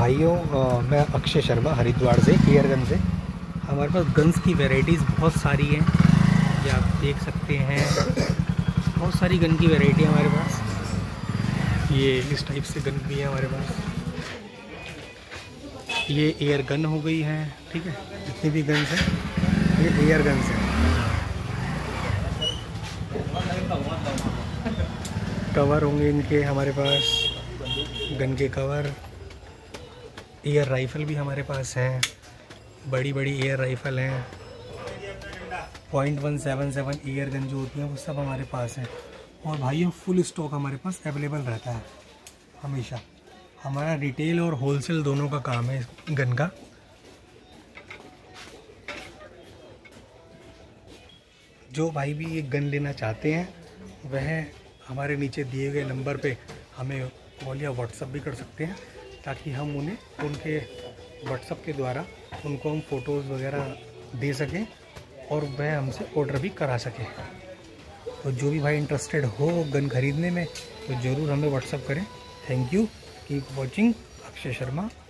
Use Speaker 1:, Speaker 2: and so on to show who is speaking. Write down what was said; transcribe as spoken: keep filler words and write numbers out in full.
Speaker 1: भाइयों, मैं अक्षय शर्मा हरिद्वार से, एयर गन से। हमारे पास गन्स की वैरायटीज़ बहुत सारी हैं, ये आप देख सकते हैं। बहुत सारी गन की वैरायटी है हमारे पास। ये इस टाइप से गन भी है हमारे पास। ये एयर गन हो गई है, ठीक है। जितनी भी गन्स हैं ये एयर गन्स हैं। कवर होंगे इनके हमारे पास, गन के कवर। एयर राइफ़ल भी हमारे पास हैं, बड़ी बड़ी एयर राइफ़ल हैं। Point one seven seven air gun जो होती हैं वो सब हमारे पास हैं। और भाइयों फुल स्टॉक हमारे पास अवेलेबल रहता है हमेशा। हमारा रिटेल और होलसेल दोनों का काम है गन का। जो भाई भी ये गन लेना चाहते हैं वह हमारे नीचे दिए गए नंबर पे हमें कॉल या व्हाट्सअप भी कर सकते हैं, ताकि हम उन्हें उनके व्हाट्सअप के द्वारा उनको हम फ़ोटोज़ वगैरह दे सकें और वह हमसे ऑर्डर भी करा सकें। तो जो भी भाई इंटरेस्टेड हो गन खरीदने में तो ज़रूर हमें व्हाट्सअप करें। Thank you, keep watching Akshay Sharma.